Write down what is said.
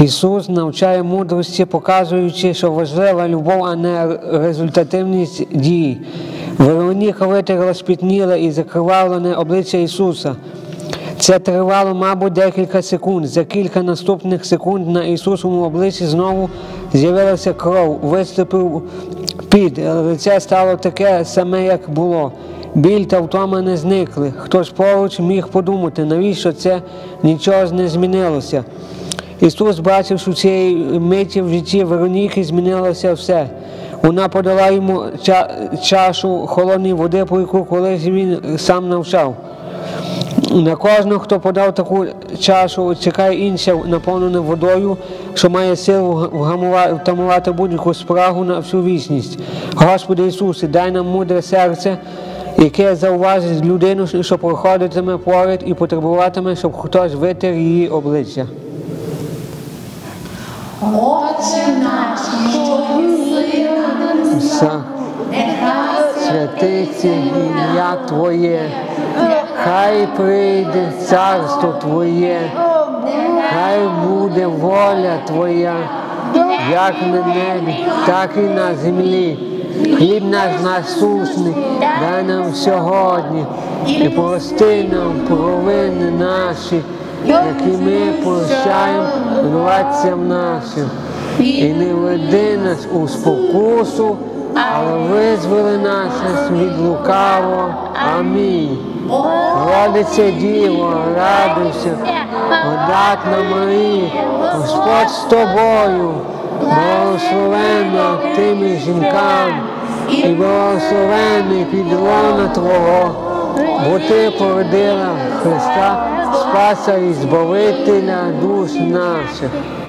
Ісус навчає мудрості, показуючи, що важлива любов, а не результативність дій. Вероніка витерла спітніле і закривавлене обличчя Ісуса. Це тривало, мабуть, декілька секунд. За кілька наступних секунд на Ісусовому обличчі знову з'явилася кров, виступив піт, лице стало таке саме, як було. Біль та втома не зникли. Хтось поруч міг подумати, навіщо це нічого не змінилося. Ісус бачив, що цієї миті в житті Вероніки змінилося все. Вона подала йому чашу холодної води, про яку колись він сам навчав. На кожного, хто подав таку чашу, чекає інша, наповнена водою, що має силу втамувати будь-яку спрагу на всю вічність. Господи Ісусе, дай нам мудре серце, яке зауважить людину, що проходитиме поряд і потребуватиме, щоб хтось витер її обличчя. Отче наш, що єси на небесах, нехай святиться ім'я Твоє, хай прийде царство Твоє, хай буде воля Твоя, як на небі, так і на землі. Хліб наш насущний дай нам сьогодні, і прости нам провини наші, які ми прощаємо винуватцям нашим. І не веди нас у спокусу, але визволи нас від лукавого. Амінь. Родиться Діво, радуйся, благодатна Марія, Господь з тобою, благословенна тими жінками, і благословений підлона Твого, бо Ти породила Христа, Спаса і Збавителя душ наших.